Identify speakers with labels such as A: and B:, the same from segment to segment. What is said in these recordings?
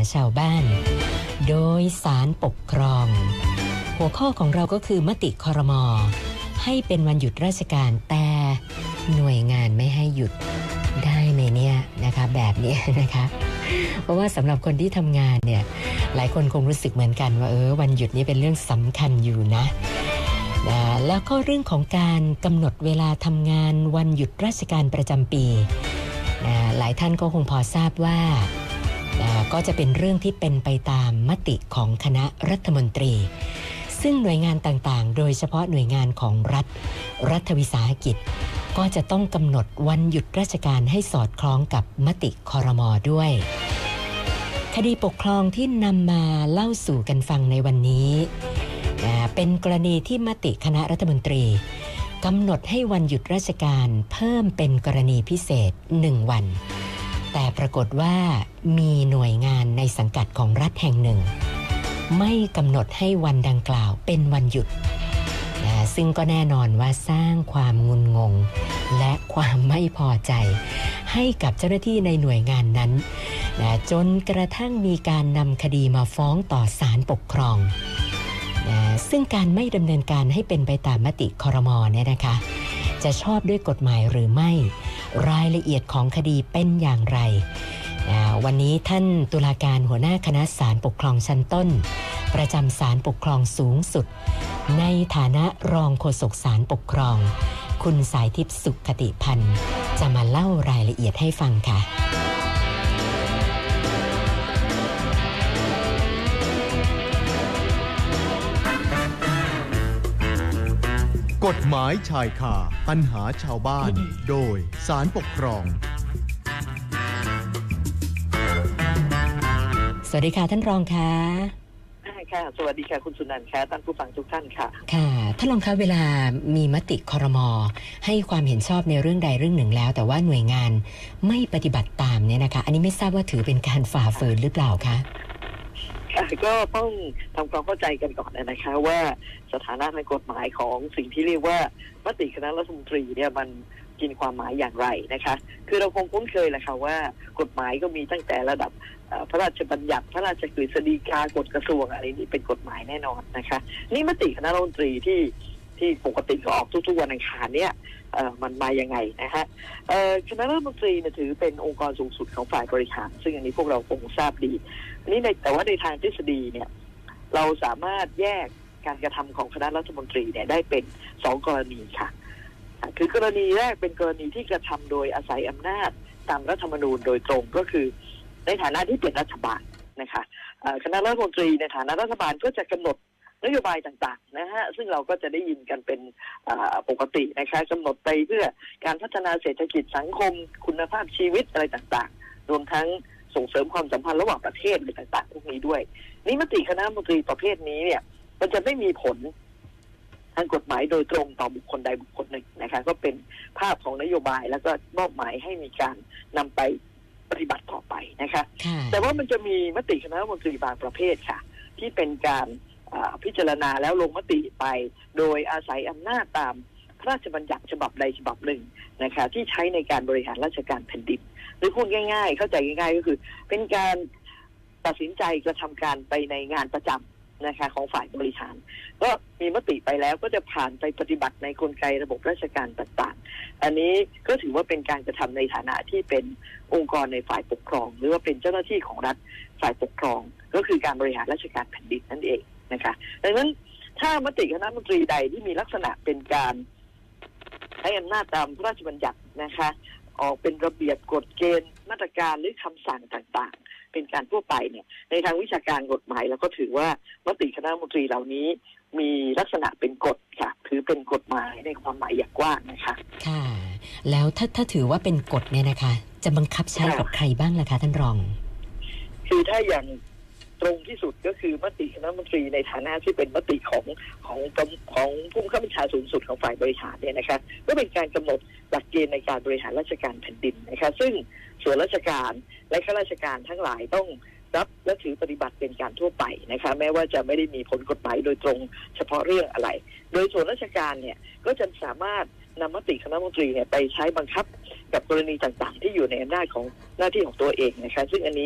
A: ชาวบ้านโดยศาลปกครองหัวข้อของเราก็คือมติครม.ให้เป็นวันหยุดราชการแต่หน่วยงานไม่ให้หยุดได้ไหมเนี่ยนะคะแบบนี้นะคะเพราะว่าสำหรับคนที่ทำงานเนี่ยหลายคนคงรู้สึกเหมือนกันว่าวันหยุดนี้เป็นเรื่องสำคัญอยู่นะแล้วก็เรื่องของการกำหนดเวลาทำงานวันหยุดราชการประจำปีหลายท่านก็คงพอทราบว่าก็จะเป็นเรื่องที่เป็นไปตามมติของคณะรัฐมนตรีซึ่งหน่วยงานต่างๆโดยเฉพาะหน่วยงานของรัฐวิสาหกิจก็จะต้องกำหนดวันหยุดราชการให้สอดคล้องกับมติครม.ด้วยคดีปกครองที่นำมาเล่าสู่กันฟังในวันนี้เป็นกรณีที่มติคณะรัฐมนตรีกำหนดให้วันหยุดราชการเพิ่มเป็นกรณีพิเศษ1 วันแต่ปรากฏว่ามีหน่วยงานในสังกัดของรัฐแห่งหนึ่งไม่กำหนดให้วันดังกล่าวเป็นวันหยุดซึ่งก็แน่นอนว่าสร้างความงุนงงและความไม่พอใจให้กับเจ้าหน้าที่ในหน่วยงานนั้นจนกระทั่งมีการนำคดีมาฟ้องต่อศาลปกครองซึ่งการไม่ดำเนินการให้เป็นไปตามมติครม.เนี่ยนะคะจะชอบด้วยกฎหมายหรือไม่รายละเอียดของคดีเป็นอย่างไรวันนี้ท่านตุลาการหัวหน้าคณะศาลปกครองชั้นต้นประจำศาลปกครองสูงสุดในฐานะรองโฆษกศาลปกครองคุณสายทิพย์สุขคติพันธ์จะมาเล่ารายละเอียดให้ฟังค่ะ
B: กฎหมายชายคาปัญหาชาวบ้านโดยศาลปกครอง
A: สวัสดีค่ะท่านรองค่ะ
C: ค่ะสวัสดีค่ะคุณสุนันท์ค่ะท่านผู้ฟังทุกท่านค่ะ
A: ค่ะท่านรองคะเวลามีมติครม.ให้ความเห็นชอบในเรื่องใดเรื่องหนึ่งแล้วแต่ว่าหน่วยงานไม่ปฏิบัติตามเนี่ยนะคะอันนี้ไม่ทราบว่าถือเป็นการฝ่าฝืนหรือเปล่าคะ
C: ก็ต้องทำความเข้าใจกันก่อนนะคะว่าสถานะทางกฎหมายของสิ่งที่เรียกว่ามติคณะรัฐมนตรีเนี่ยมันกินความหมายอย่างไรนะคะคือเราคงคุ้นเคยแหละค่ะว่ากฎหมายก็มีตั้งแต่ระดับพระราชบัญญัติพระราชกฤษฎีกากฎกระทรวงอะไรนี่เป็นกฎหมายแน่นอนนะคะนี่มติคณะรัฐมนตรีที่ปกติก็ออกทุกๆวันอังคารเนี่ยมันมายังไงนะฮะคณะรัฐมนตรีเนี่ยถือเป็นองค์กรสูงสุดของฝ่ายบริหารซึ่งอันนี้พวกเราคงทราบดีนี่แต่ว่าในทางทฤษฎีเนี่ยเราสามารถแยกการกระทำของคณะรัฐมนตรีเนี่ยได้เป็น2 กรณีค่ะคือกรณีแรกเป็นกรณีที่กระทำโดยอาศัยอำนาจตามรัฐธรรมนูญโดยตรงก็คือในฐานะที่เป็นรัฐบาลนะคะคณะรัฐมนตรีในฐานะรัฐบาลก็จะกำหนดนโยบายต่างๆนะฮะซึ่งเราก็จะได้ยินกันเป็นปกตินะคะกำหนดไปเพื่อการพัฒนาเศรษฐกิจสังคมคุณภาพชีวิตอะไรต่างๆรวมทั้งส่งเสริมความสัมพันธ์ระหว่างประเทศอะไรต่างๆพวกนี้ด้วยนี่มติคณะรัฐมนตรีประเภทนี้เนี่ยมันจะไม่มีผลทางกฎหมายโดยตรงต่อบุคคลใดบุคคลหนึ่งนะคะก็เป็นภาพของนโยบายแล้วก็มอบหมายให้มีการนำไปปฏิบัติต่อไปนะคะแต่ว่ามันจะมีมติคณะรัฐมนตรีบางประเภทค่ะที่เป็นการพิจารณาแล้วลงมติไปโดยอาศัยอำนาจตามพระราชบัญญัติฉบับใดฉบับหนึ่งนะคะที่ใช้ในการบริหารราชการแผ่นดินหรือพูดง่ายๆเข้าใจง่ายๆก็คือเป็นการตัดสินใจกระทำการไปในงานประจำนะคะของฝ่ายบริหารก็มีมติไปแล้วก็จะผ่านไปปฏิบัติในกลไกระบบราชการต่างๆอันนี้ก็ถือว่าเป็นการกระทำในฐานะที่เป็นองค์กรในฝ่ายปกครองหรือว่าเป็นเจ้าหน้าที่ของรัฐฝ่ายปกครองก็คือการบริหารราชการแผ่นดินนั่นเองนะคะดังนั้นถ้ามติคณะรัฐมนตรีใดที่มีลักษณะเป็นการใช้อำนาจตามพระราชบัญญัตินะคะออกเป็นระเบียบกฎเกณฑ์มาตรการหรือคำสั่งต่างๆเป็นการทั่วไปเนี่ยในทางวิชาการกฎหมายเราก็ถือว่ามติคณะรัฐมนตรีเหล่านี้มีลักษณะเป็นกฎค่ะถือเป็นกฎหมายในความหมายอย่างกว้างนะคะ
A: ค่ะแล้วถ้าถือว่าเป็นกฎเนี่ยนะคะจะบังคับใช้กับใครบ้างล่ะคะท่านรอง
C: คือถ้าอย่างตรงที่สุดก็คือมติคณะรัฐมนตรีในฐานะที่เป็นมติของผู้บังคับบัญชาสูงสุดของฝ่ายบริหารเนี่ยนะคะก็เป็นการกำหนดหลักเกณฑ์ในการบริหารราชการแผ่นดินนะคะซึ่งส่วนราชการและข้าราชการทั้งหลายต้องรับและถือปฏิบัติเป็นการทั่วไปนะคะแม้ว่าจะไม่ได้มีผลกฎหมายโดยตรงเฉพาะเรื่องอะไรโดยส่วนราชการเนี่ยก็จะสามารถนำมติคณะรัฐมนตรีเนี่ยไปใช้บังคับกับกรณีต่างๆที่อยู่ในอำนาจของหน้าที่ของตัวเองนะคะซึ่งอันนี้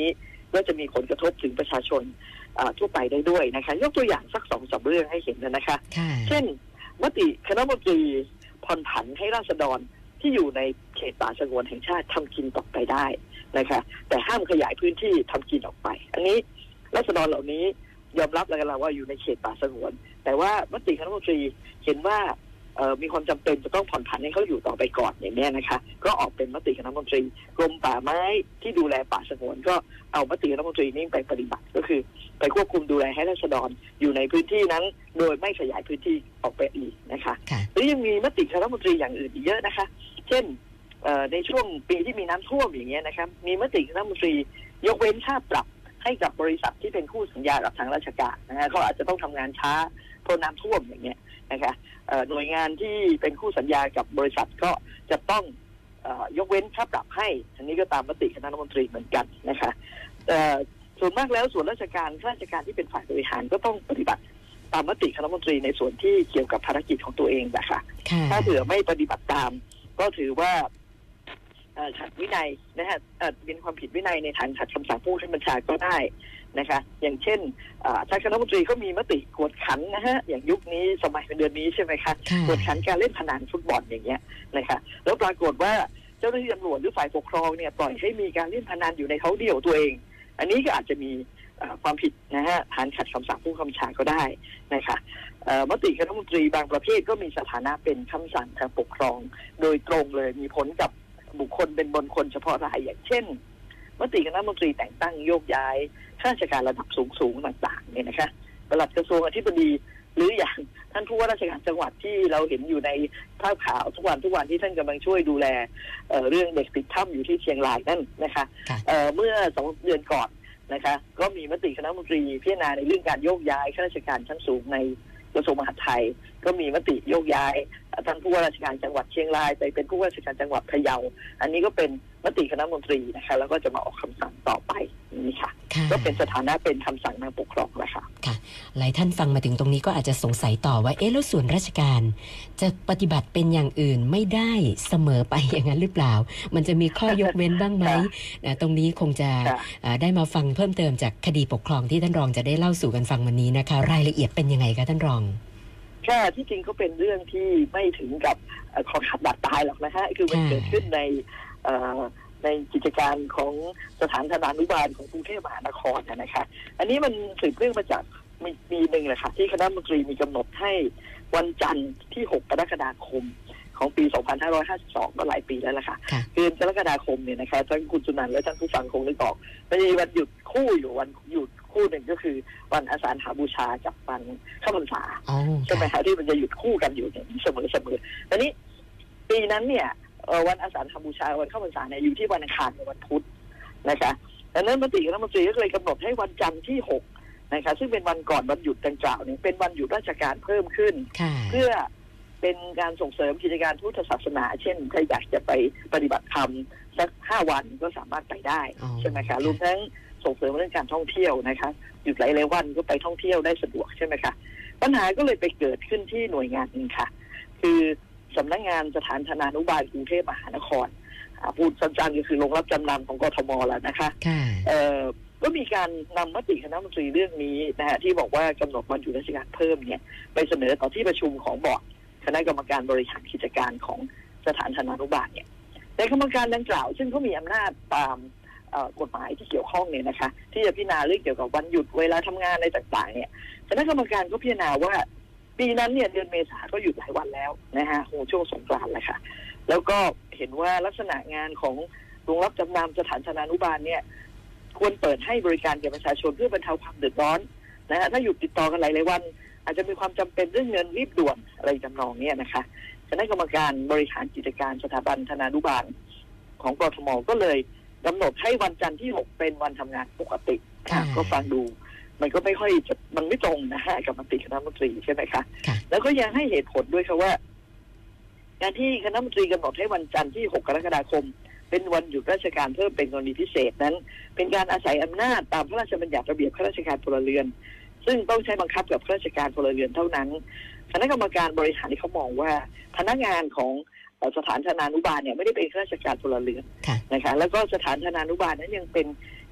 C: ก็จะมีผลกระทบถึงประชาชนทั่วไปได้ด้วยนะคะยกตัวอย่างสัก2-3เรื่องให้เห็นนะคะเช่นมติคณะรัฐมนตรีผ่อนผันให้ราษฎรที่อยู่ในเขตป่าสงวนแห่งชาติทำกินต่อไปได้นะคะแต่ห้ามขยายพื้นที่ทำกินออกไปอันนี้ราษฎรเหล่านี้ยอมรับแล้วกันว่าอยู่ในเขตป่าสงวนแต่ว่ามติคณะรัฐมนตรีเห็นว่ามีความจำเป็นจะต้องผ่อนผันให้เขาอยู่ต่อไปก่อนอย่างนี้นะคะก็ออกเป็นมติคณะรัฐมนตรีกรมป่าไม้ที่ดูแลป่าสงวนก็เอามติคณะรัฐมนตรีนี้ไปปฏิบัติก็คือไปควบคุมดูแลให้ราษฎรอยู่ในพื้นที่นั้นโดยไม่ขยายพื้นที่ออกไปอีกนะคะหรือยังมีมติคณะรัฐมนตรีอย่างอื่นอีกเยอะนะคะเช่นในช่วงปีที่มีน้ำท่วมอย่างเงี้ยนะครับมีมติคณะรัฐมนตรียกเว้นค่าปรับให้กับบริษัทที่เป็นคู่สัญญากับทางราชการนะฮะเขาอาจจะต้องทำงานช้าเพราะน้ำท่วมอย่างเงี้ยนะคะหน่วยงานที่เป็นคู่สัญญากับบริษัทก็จะต้องยกเว้นค่าปรับให้อันนี้ก็ตามมติคณะรัฐมนตรีเหมือนกันนะคะส่วนมากแล้วส่วนราชการข้าราชการที่เป็นฝ่ายบริหารก็ต้องปฏิบัติตามมติคณะรัฐมนตรีในส่วนที่เกี่ยวกับภารกิจของตัวเองนะคะถ้าเผื่อไม่ปฏิบัติตามก็ถือว่าขัดวินัยนะฮะเป็นความผิดวินัยในฐานขัดคำสั่งผู้บัญชาก็ได้นะคะอย่างเช่นทางคณะรัฐมนตรีก็มีมติกวดขันนะฮะอย่างยุคนี้สมัยเดือนนี้ใช่ไหมคะกวดขันการเล่นพนันฟุตบอลอย่างเงี้ยนะคะแล้วปรากฏว่าเจ้าหน้าที่ตำรวจหรือฝ่ายปกครองเนี่ยปล่อยให้มีการเล่นพนันอยู่ในเขาเดี่ยวตัวเองอันนี้ก็อาจจะมีความผิดนะฮะฐานขัดคำสั่งผู้บัญชาก็ได้นะคะมติคณะรัฐมนตรีบางประเภทก็มีสถานะเป็นคำสั่งทางปกครองโดยตรงเลยมีผลกับบุคคลเป็นบุคคลเฉพาะรายอย่างเช่นมติคณะรัฐมนตรีแต่งตั้งโยกย้ายข้าราชการระดับสูงต่างๆเนี่ยนะคะปลัดกระทรวงอธิบดีหรืออย่างท่านผู้ว่าราชการจังหวัดที่เราเห็นอยู่ในภาพข่าวทุกวันที่ท่านกำลังช่วยดูแลเรื่องเด็กติดถ้ำอยู่ที่เชียงรายนั่นนะคะเมื่อ2 เดือนก่อนนะคะก็มีมติคณะรัฐมนตรีพิจารณาในเรื่องการโยกย้ายข้าราชการชั้นสูงในกระทรวงมหาดไทยก็มีมติโยกย้ายท่านผู้ว่าราชการจังหวัดเชียงรายไปเป็นผู้ว่าราชการจังหวัดพะเยาอันนี้ก็เป็นมติคณะรัฐมนตรีนะคะแล้วก็จะมาออกคำสั่งต่อไปนี่ค่ะก็เป็นสถานะเป็นคำสั่งทางปกครองแล้วค่ะ
A: หลายท่านฟังมาถึงตรงนี้ก็อาจจะสงสัยต่อว่าแล้วส่วนราชการจะปฏิบัติเป็นอย่างอื่นไม่ได้เสมอไปอย่างนั้นหรือเปล่ามันจะมีข้อยกเว้นบ้างไหมตรงนี้คงจะได้มาฟังเพิ่มเติมจากคดีปกครองที่ท่านรองจะได้เล่าสู่กันฟังวันนี้นะคะรายละเอียดเป็นยังไงคะท่านรอง
C: ที่จริงก็เป็นเรื่องที่ไม่ถึงกับขอขาดบาดตายหรอกนะฮะคือมันเกิดขึ้นในกิจการของสถานธนานุบาลของกรุงเทพมหานครนะคะอันนี้มันสืบเรื่องมาจากปีหนึ่งแหละค่ะที่คณะรัฐมนตรีมีกำหนดให้วันจันทร์ที่6 กรกฎาคมของปี 2552 ก็หลายปีแล้วล่ะค่ะคือกรกฎาคมเนี่ยนะคะทั้งคุณสุนันท์และท่านผู้ฟังคงนึกออกมันมีวันหยุดคู่อยู่วันหยุดคู่หนึ่งก็คือวันอาสาฬหบูชากับวันเข้าพรรษาใช่ไหมคะที่มันจะหยุดคู่กันอยู่เสมอตอนนี้ปีนั้นเนี่ยวันอาสาฬหบูชาวันเข้าพรรษาเนี่ยอยู่ที่วันอังคารกับวันพุธนะคะดังนั้นมติคณะรัฐมนตรีก็เลยกำหนดให้วันจันทร์ที่6นะคะซึ่งเป็นวันก่อนวันหยุดดังกล่าวเนี่ยเป็นวันหยุดราชการเพิ่มขึ้นเพื่อเป็นการส่งเสริมกิจการพุทธศาสนาเช่นใครอยากจะไปปฏิบัติธรรมสัก5 วันก็สามารถไปได้ใช่ไหมคะรวมทั้งส่งเสริมเรื่องการท่องเที่ยวนะคะหยุดหลายวันก็ไปท่องเที่ยวได้สะดวกใช่ไหมคะปัญหาก็เลยไปเกิดขึ้นที่หน่วยงานนึงค่ะคือสำนักงานสถานธนานุบาลกรุงเทพมหานครพูดสั้นๆก็คือโรงรับจำนำของกทมแล้วนะคะก็มีการนำมติคณะรัฐมนตรีเรื่องนี้นะฮะที่บอกว่ากำหนดวันหยุดราชการเพิ่มเนี่ยไปเสนอต่อที่ประชุมของบอร์ดคณะกรรมการบริหารกิจการของสถานธนานุบาลเนี่ยในกรรมการดังกล่าวซึ่งเขามีอำนาจตามกฎหมายที่เกี่ยวข้องเนี่ยนะคะที่จะพิจารณาเรื่องเกี่ยวกับวันหยุดเวลาทำงานอะไรต่างๆเนี่ยคณะกรรมการก็พิจารณาว่าปีนั้นเนี่ยเดือนเมษาก็หยุดหลายวันแล้วนะฮะช่วงสงกรานต์แหละค่ะแล้วก็เห็นว่าลักษณะงานของโรงรับจำนำสถานธนานุบาลเนี่ยควรเปิดให้บริการแก่ประชาชนเพื่อบรรเทาความเดือดร้อนนะฮะถ้าหยุดติดต่อกันหลายวันอาจจะมีความจำเป็นเรื่องเงินรีบด่วนอะไรจำนองเนี่ยนะคะคณะกรรมการบริหารกิจการสถาบันธนานุบาลของกทมก็เลยกำหนดให้วันจันทร์ที่6เป็นวันทำงานปกติก็ฟังดูมันก็ไม่ค่อยจะมันไม่ตรงนะฮะกับมติคณะรัฐมนตรีใช่ไหมคะแล้วก็ยังให้เหตุผลด้วยค่ะว่าการที่คณะรัฐมนตรีกำหนดให้วันจันทร์ที่6 กรกฎาคมเป็นวันหยุดราชการเพิ่มเป็นกรณีพิเศษนั้นเป็นการอาศัยอำนาจตามพระราชบัญญัติระเบียบข้าราชการพลเรือนซึ่งต้องใช้บังคับกับข้าราชการพลเรือนเท่านั้นคณะกรรมการบริหารที่เขามองว่าพนักงานของสถานธนานุบาลเนี่ยไม่ได้เป็นข้าราชการพลเรือนนะคะแล้วก็สถานธนานุบาลนั้นยังเป็น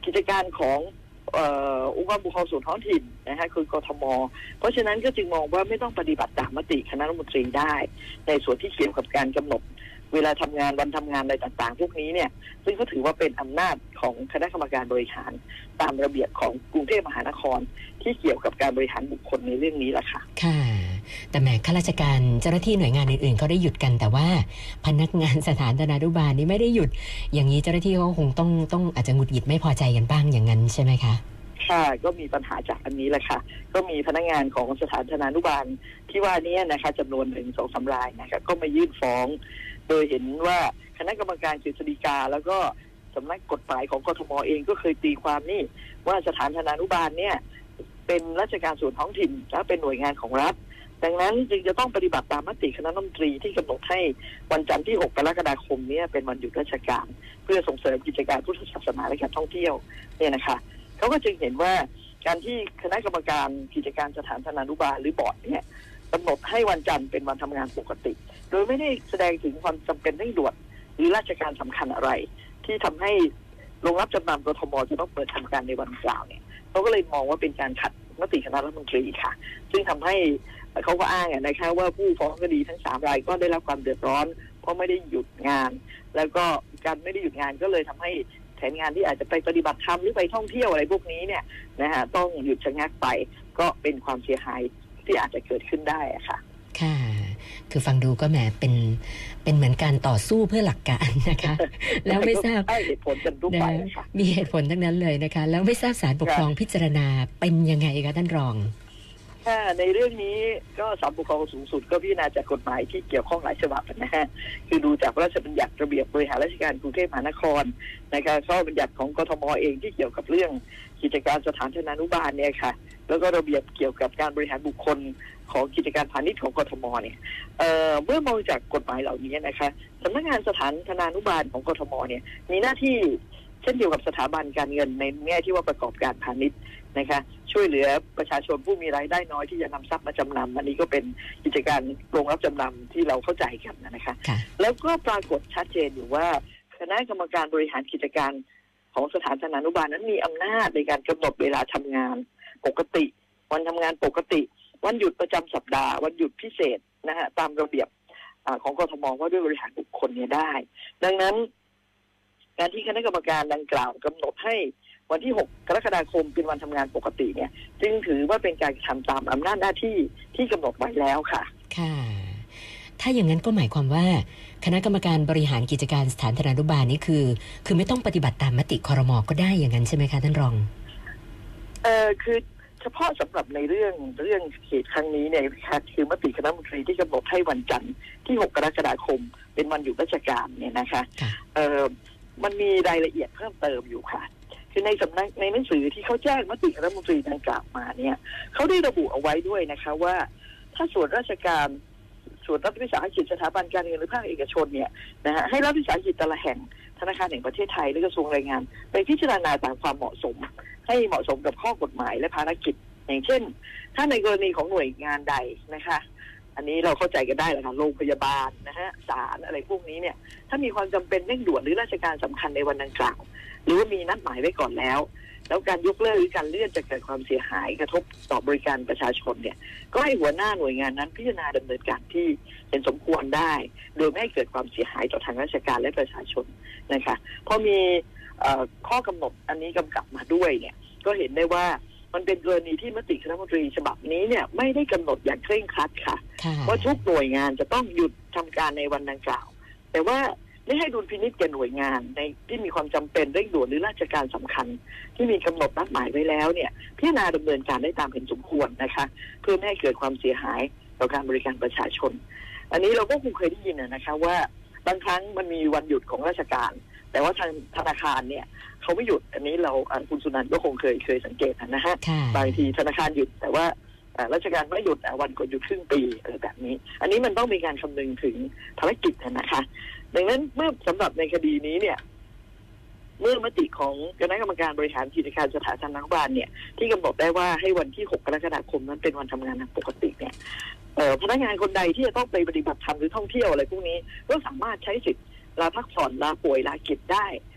C: กิจการขององค์กรปกครองส่วนท้องถิ่นนะฮะคือกทม.เพราะฉะนั้นก็จึงมองว่าไม่ต้องปฏิบัติตามมติคณะรัฐมนตรีได้ในส่วนที่เกี่ยวกับการกำหนดเวลาทำงานวันทำงานอะไรต่างๆพวกนี้เนี่ยซึ่งก็ถือว่าเป็นอำนาจของคณะกรรมการบริหารตามระเบียบของกรุงเทพมหานครที่เกี่ยวกับการบริหารบุคคลในเรื่องนี้แหละค่ะ
A: ค่ะแต่แหมข้าราชการเจ้าหน้าที่หน่วยงานอื่นๆเขาได้หยุดกันแต่ว่าพนักงานสถานธนานุบาลนี่ไม่ได้หยุดอย่างนี้เจ้าหน้าที่เขาคงต้องอาจจะหงุดหงิดไม่พอใจกันบ้างอย่างนั้นใช่ไหมคะ
C: ค่ะก็มีปัญหาจากอันนี้แหละค่ะก็มีพนักงานของสถานธนานุบาลที่ว่านี้นะคะจำนวน1-2 รายนะคะก็มายื่นฟ้องโดยเห็นว่าคณะกรรมการกฤษฎีกาแล้วก็สำนักกฎหมายของกทม.เองก็เคยตีความนี่ว่าสถานธนานุบาลเนี่ยเป็นราชการส่วนท้องถิ่นและเป็นหน่วยงานของรัฐดังนั้นจึงจะต้องปฏิบัติตามมติคณะรัฐมนตรีที่กำหนดให้วันจันทร์ที่6 กรกฎาคมนี้เป็นวันหยุดราชการเพื่อส่งเสริมกิจการพุทธศาสนาและการท่องเที่ยวเนี่ยนะคะเขาก็จึงเห็นว่าการที่คณะกรรมการกิจการสถานธนานุบาลหรือบอร์ดเนี่ยกำหนดให้วันจันทร์เป็นวันทำงานปกติโดยไม่ได้แสดงถึงความจำเป็นเร่งด่วนหรือราชการสำคัญอะไรที่ทำให้โรงรับจำนำกทม.จะต้องเปิดทำการในวันกล่าวเนี่ยเขาก็เลยมองว่าเป็นการขัดมติคณะรัฐมนตรีค่ะซึ่งทำให้เขาก็อ้างนะคะว่าผู้ฟ้องคดีทั้ง3 รายก็ได้รับความเดือดร้อนเพราะไม่ได้หยุดงานแล้วก็การไม่ได้หยุดงานก็เลยทำให้แผนงานที่อาจจะไปปฏิบัติธรรมหรือไปท่องเที่ยวอะไรพวกนี้เนี่ยนะฮะต้องหยุดชะงักไปก็เป็นความเสียหายที่อาจจะเกิดขึ้นได้ค่ะ
A: ค่ะคือฟังดูก็แหมเป็นเหมือนการต่อสู้เพื่อหลักการนะคะแล้วไม่ทราบ
C: เหตุผลกันทุกฝ่าย
A: มีเหตุผลทั้งนั้นเลยนะคะแล้วไม่ทราบศาลปกครองพิจารณาเป็นยังไงคะท่านรอง
C: ในเรื่องนี้ก็ศาลปกครองสูงสุดก็พิจารณาจากกฎหมายที่เกี่ยวข้องหลายฉบับนะฮะคือดูจากพระราชบัญญัติระเบียบบริหารราชการกรุงเทพมหานครนะคะข้อบัญญัติของกทม.เองที่เกี่ยวกับเรื่องกิจการสถานธนานุบาลเนี่ยค่ะแล้วก็ระเบียบเกี่ยวกับการบริหารบุคคลของกิจการพาณิชย์ของกทม.เนี่ยเมื่อมองจากกฎหมายเหล่านี้นะคะสำนักงานสถานธนานุบาลของกทม.เนี่ยมีหน้าที่เช่นเดียวกับสถาบันการเงินในแง่ที่ว่าประกอบการพาณิชย์นะคะช่วยเหลือประชาชนผู้มีรายได้น้อยที่จะนำทรัพย์มาจำนำอันนี้ก็เป็นกิจการโรงรับจำนำที่เราเข้าใจกันนะคะแล้วก็ปรากฏชัดเจนอยู่ว่าคณะกรรมการบริหารกิจการของสถานธนานุบาลนั้นมีอำนาจในการกำหนดเวลาทำงานปกติวันทำงานปกติวันหยุดประจำสัปดาห์วันหยุดพิเศษนะฮะตามระเบียบของกทม.ว่าด้วยบริหารบุคคลเนี่ยได้ดังนั้นการที่คณะกรรมการดังกล่าวกำหนดให้วันที่6 กรกฎาคมเป็นวันทำงานปกติเนี่ยจึงถือว่าเป็นการทำตามอำนาจหน้าที่ที่กำหนดไว้แล้วค่ะ
A: ค่ะถ้าอย่างนั้นก็หมายความว่าคณะกรรมการบริหารกิจการสถานธนานุบาลนี่คือไม่ต้องปฏิบัติตามมติครม.ก็ได้อย่างนั้นใช่ไหมคะท่านรอง
C: คือเฉพาะสำหรับในเรื่องเหตุครั้งนี้เนี่ยคือมติคณะรัฐมนตรีที่กำหนดให้วันจันทร์ที่6 กรกฎาคมเป็นวันหยุดราชการเนี่ยนะคะมันมีรายละเอียดเพิ่มเติมอยู่ค่ะคือในสำนักในหนังสือที่เขาแจ้งมติคณะรัฐมนตรีดังกล่าวมาเนี่ยเขาได้ระบุเอาไว้ด้วยนะคะว่าถ้าส่วนราชการส่วนรัฐวิสาหกิจสถาบันการเงินหรือภาคเอกชนเนี่ยนะฮะให้รัฐวิสาหกิจแต่ละแห่งธนาคารแห่งประเทศไทยและกระทรวงแรงงานไปพิจารณาตามความเหมาะสมให้เหมาะสมกับข้อกฎหมายและภารกิจอย่างเช่นถ้าในกรณีของหน่วยงานใดนะคะอันนี้เราเข้าใจกันได้แหละค่ะโรงพยาบาลนะฮะศาลอะไรพวกนี้เนี่ยถ้ามีความจำเป็นเร่งด่วนหรือราชการสำคัญในวันดังกล่าวหรือว่ามีนัดหมายไว้ก่อนแล้วการยกเลิกหรือการเลื่อนจะเกิดความเสียหายกระทบต่อบริการประชาชนเนี่ยก็ให้หัวหน้าหน่วยงานนั้นพิจารณาดำเนินการที่เป็นสมควรได้โดยไม่ให้เกิดความเสียหายต่อทางราชการและประชาชนนะคะพอมีข้อกำหนดอันนี้กำกับมาด้วยเนี่ยก็เห็นได้ว่ามันเป็นกรณีที่มติคณะรัฐมนตรีฉบับนี้เนี่ยไม่ได้กำหนดอย่างเคร่งครัดค่ะว่าทุกหน่วยงานจะต้องหยุดทำการในวันดังกล่าวแต่ว่าได้ให้ดุลพินิจแก่หน่วยงานในที่มีความจำเป็นเร่งด่วนหรือราชการสำคัญที่มีกำหนดนัดหมายไว้แล้วเนี่ยพิจารณาดำเนินการได้ตามเห็นสมควรนะคะเพื่อไม่ให้เกิดความเสียหายต่อการบริการประชาชนอันนี้เราก็คงเคยได้ยินนะคะว่าบางครั้งมันมีวันหยุดของราชการแต่ว่าทางธนาคารเนี่ยเขาไม่หยุดอันนี้เราคุณสุนันท์ก็คงเคยสังเกตนะฮะบางทีธนาคารหยุดแต่ว่าราชการไม่หยุดวันก่อนหยุดครึ่งปีอะไรแบบนี้อันนี้มันต้องมีการคำนึงถึงภารกิจนะคะดังนั้นเมื่อสำหรับในคดีนี้เนี่ยเมื่อมติของคณะกรรมการบริหารกิจการสถานธนานุบาลเนี่ยที่กำหนดได้ว่าให้วันที่6 กรกฎาคมนั้นเป็นวันทำงานปกติเนี่ยพนักงานคนใดที่จะต้องไปปฏิบัติธรรมหรือท่องเที่ยวอะไรพวกนี้ก็สามารถใช้สิทธิ์ลาพักผ่อนลาป่วยลากิจได้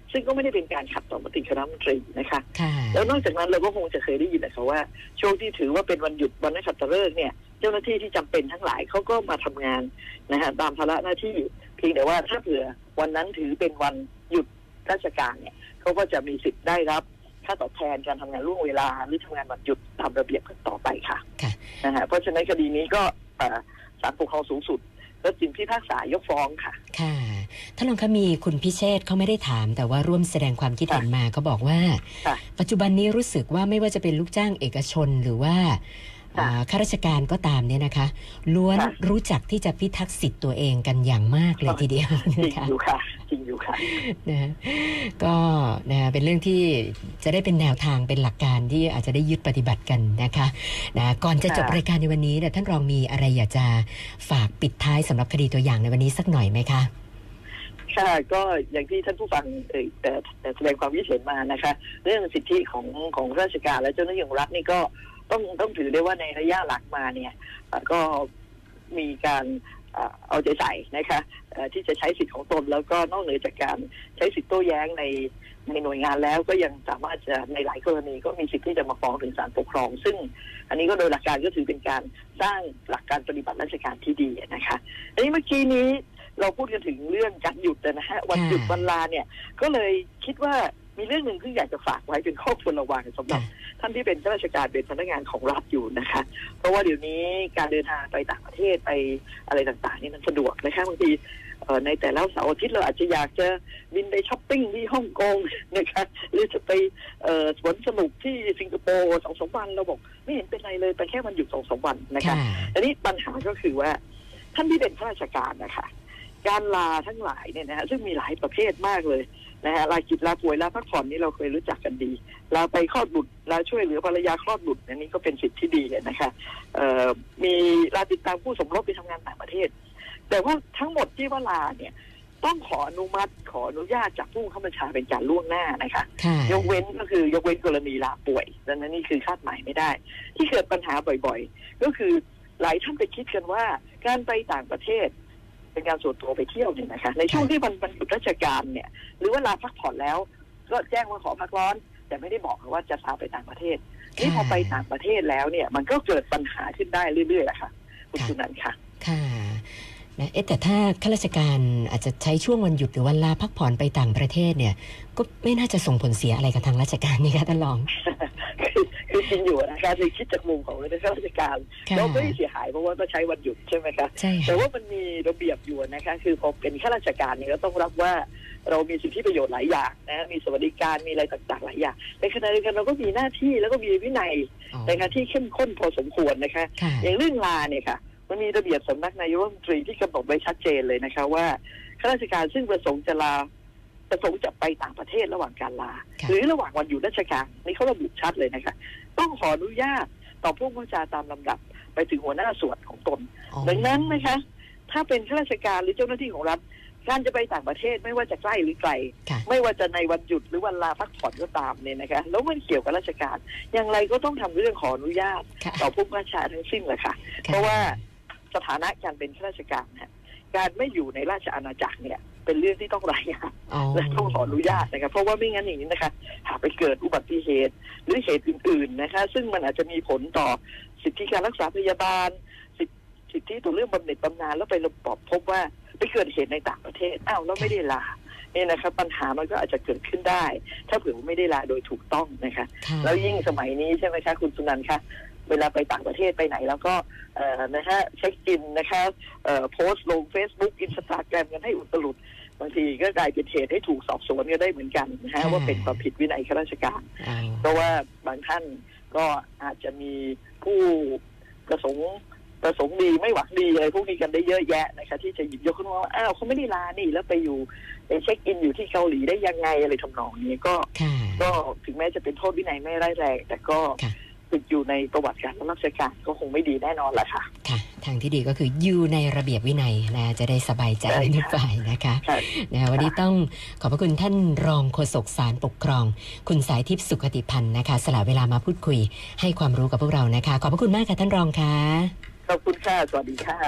C: ซึ่งก็ไม่ได้เป็นการขัดต่อมติคณะรัฐมนตรีนะคะ
A: ค่ะ
C: แล้วนอกจากนั้นเราก็คงจะเคยได้ยินนะคะว่าช่วงที่ถือว่าเป็นวันหยุดวันนักขัตฤกษ์เนี่ยเจ้าหน้าที่ที่จำเป็นทั้งหลายเขาก็มาทำงานนะฮะตามภาระหน้าที่เพียงแต่ว่าถ้าเผื่อวันนั้นถือเป็นวันหยุดราชการเนี่ยเขาก็จะมีสิทธิ์ได้รับค่าตอบแทนการทำงานล่วงเวลาหรือทำงานวันหยุดตามระเบียบต่อไปค่ะนะฮะเพราะฉะนั้นคดีนี้ก็ศาลปกครองสูงสุดและจึงพิพากษายกฟ้องค่ะ
A: ค่ะท่านรองคะมีคุณพิเชษฐ์เขาไม่ได้ถามแต่ว่าร่วมแสดงความคิดเห็นมาเขาบอกว่าปัจจุบันนี้รู้สึกว่าไม่ว่าจะเป็นลูกจ้างเอกชนหรือว่าข้าราชการก็ตามเนี่ยนะคะล้วนรู้จักที่จะพิทักษ์สิทธิ์ตัวเองกันอย่างมากเลยทีเดียว
C: นะคะจริงอยู่ค่ะจริงอยู่ค่ะ
A: นะก็นะเป็นเรื่องที่จะได้เป็นแนวทางเป็นหลักการที่อาจจะได้ยึดปฏิบัติกันนะคะนะก่อนจะจบรายการในวันนี้เนี่ยท่านรองมีอะไรอยากจะฝากปิดท้ายสำหรับคดีตัวอย่างในวันนี้สักหน่อยไหมคะ
C: ค่ะก็อย่างที่ท่านผู้ฟังแต่แสดงความคิดเห็นมานะคะเรื่องสิทธิของราชการและเจ้าหน้าที่ของรัฐนี่ก็ต้องถือได้ว่าในระยะหลังมาเนี่ยก็มีการเอาใจใส่นะคะที่จะใช้สิทธิของตนแล้วก็นอกเหนือจากการใช้สิทธิโต้แย้งในหน่วยงานแล้วก็ยังสามารถจะในหลายกรณีก็มีสิทธิที่จะมาฟ้องถึงศาลปกครองซึ่งอันนี้ก็โดยหลักการก็ถือเป็นการสร้างหลักการปฏิบัติราชการที่ดีนะคะอันนี้เมื่อกี้นี้เราพูดกันถึงเรื่องการหยุดนะฮะวันหยุดวันลาเนี่ยก็เลยคิดว่ามีเรื่องหนึ่งที่อยากจะฝากไว้เป็นข้อควรระวังสำหรับท่านที่เป็นข้าราชการเป็นพนักงานของรัฐอยู่นะคะเพราะว่าเดี๋ยวนี้การเดินทางไปต่างประเทศไปอะไรต่างๆนี่มันสะดวกนะคะบางทีในแต่ละเสาร์อาทิตย์เราอาจจะอยากจะบินไปช้อปปิ้งที่ฮ่องกงนะคะหรือจะไปสวนสนุกที่สิงคโปร์2-3 วันเราบอกไม่เห็นเป็นไรเลยไปแค่วันหยุด2-3 วันนะคะอันนี้ปัญหาก็คือว่าท่านที่เป็นข้าราชการนะคะการลาทั้งหลายเนี่ยนะฮะซึ่งมีหลายประเภทมากเลยนะฮะลากิจลาป่วยลาพักผ่อนนี่เราเคยรู้จักกันดีลาไปคลอดบุตรลาช่วยเหลือภรรยาคลอดบุตรอันนี้ก็เป็นสิทธิที่ดีเลยนะคะมีลาติดตามผู้สมรสไปทำงานต่างประเทศแต่ว่าทั้งหมดที่ว่าลาเนี่ยต้องขออนุมัติขออนุญาตจากผู้บังคับบัญชาเป็นการล่วงหน้านะคะยกเว้นก็คือยกเว้นกรณีลาป่วยดังนั้นนี่คือคาดหมายไม่ได้ที่เกิดปัญหาบ่อยๆก็คือหลายท่านไปคิดกันว่าการไปต่างประเทศเป็นการส่วนตัวไปเที่ยวเนี่ยนะคะในช่วงที่มันหยุดราชการเนี่ยหรือว่าลาพักผ่อนแล้วก็แจ้งว่าขอพักร้อนแต่ไม่ได้บอกว่าจะพาไปต่างประเทศนี่พอไปต่างประเทศแล้วเนี่ยมันก็เกิดปัญหาขึ้นได้เรื่อยๆแหละค่ะคุณสุนันท์ค่ะ
A: ค่ะนะแต่ถ้าข้าราชการอาจจะใช้ช่วงวันหยุดหรือวันลาพักผ่อนไปต่างประเทศเนี่ยก็ไม่น่าจะส่งผลเสียอะไรกับทางราชการนี่ค่ะท่านรอง
C: คือจริงอยู่นะคะคือคิดจากมุมของข้าราชการเราไม่เสียหายเพราะว่าก็ใช้วันหยุดใช่ไหมคะแต่ว่ามันมีระเบียบอยู่นะคะคือพอเป็นข้าราชการเนี่ยก็ต้องรับว่าเรามีสิทธิประโยชน์หลายอย่างนะมีสวัสดิการมีอะไรต่างๆหลายอย่างในขณะเดียวกันเราก็มีหน้าที่แล้วก็มีวินัยในการที่เข้มข้นพอสมควรนะคะอย่างเรื่องลาเนี่ยค่ะมันมีระเบียบสำนักนายกรัฐมนตรีที่กำหนดไว้ชัดเจนเลยนะคะว่าข้าราชการซึ่งประสงค์จะไปต่างประเทศระหว่างการลาหรือระหว่างวันหยุดราชการนี่เขาระบุชัดเลยนะคะต้องขออนุญาตต่อผู้บัญชาการตามลำดับไปถึงหัวหน้าส่วนของตนดังนั้นนะคะถ้าเป็นข้าราชการหรือเจ้าหน้าที่ของรัฐการจะไปต่างประเทศไม่ว่าจะใกล้หรือไกลไม่ว่าจะในวันหยุดหรือวันลาพักผ่อนก็ตามเนี่ยนะคะแล้วมันเกี่ยวกับราชการอย่างไรก็ต้องทำเรื่องขออนุญาตต่อผู้บัญชาการทั้งสิ้นเลยค่ะเพราะว่าสถานะการเป็นข้าราชการเนี่ยการไม่อยู่ในราชอาณาจักรเนี่ยเป็นเรื่องที่ต้องรายงานและต้องขออนุญาตนะครับเพราะว่าไม่งั้นอย่างนี้นะคะหากไปเกิดอุบัติเหตุหรือเหตุอื่นๆนะคะซึ่งมันอาจจะมีผลต่อสิทธิการรักษาพยาบาลสิทธิต่อเรื่องบำเหน็จบำนาญแล้วไปพบว่าไปเกิดเหตุในต่างประเทศแล้วไม่ได้ลาเนี่ยนะครับปัญหามันก็อาจจะเกิดขึ้นได้ถ้าเผื่อไม่ได้ลาโดยถูกต้องนะคะแล้วยิ่งสมัยนี้ใช่ไหมคะคุณสุนันท์คะเวลาไปต่างประเทศไปไหนแล้วก็นะฮะเช็คอินนะคะโพสต์ลง Facebook Instagram กันให้อุตลุดบางทีก็กลายเป็นเหตุให้ถูกสอบสวนก็ได้เหมือนกันนะฮะว่าเป็นความผิดวินัยข้าราชการเพราะว่าบางท่านก็อาจจะมีผู้ประสงค์ดีไม่หวังดีอะไรพวกนี้กันได้เยอะแยะนะคะที่จะหยิบยกขึ้นว่าเขาไม่ได้ลานี่แล้วไปเช็คอินอยู่ที่เกาหลีได้ยังไงอะไรทำนองนี้ก็ถึงแม้จะเป็นโทษวินัยไม่ร้ายแรงแต่ก็ติดอยู่ในประวัติการราชการก็คงไม่ดีแน่นอนแหละค่ะ
A: ค่ะทางที่ดีก็คืออยู่ในระเบียบวินัยนะจะได้สบายใจทุกฝ่ายนะคะวันนี้ต้องขอบพระคุณท่านรองโฆษกศาลปกครองคุณสายทิพย์สุขติพันธ์นะคะสละเวลามาพูดคุยให้ความรู้กับพวกเรานะคะขอบพระคุณมากค่ะท่านรองค่ะ
C: ขอบคุณค่ะสวัสดีค่ะ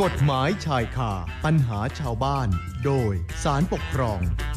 B: กฎหมายชายคาปัญหาชาวบ้านโดยศาลปกครอง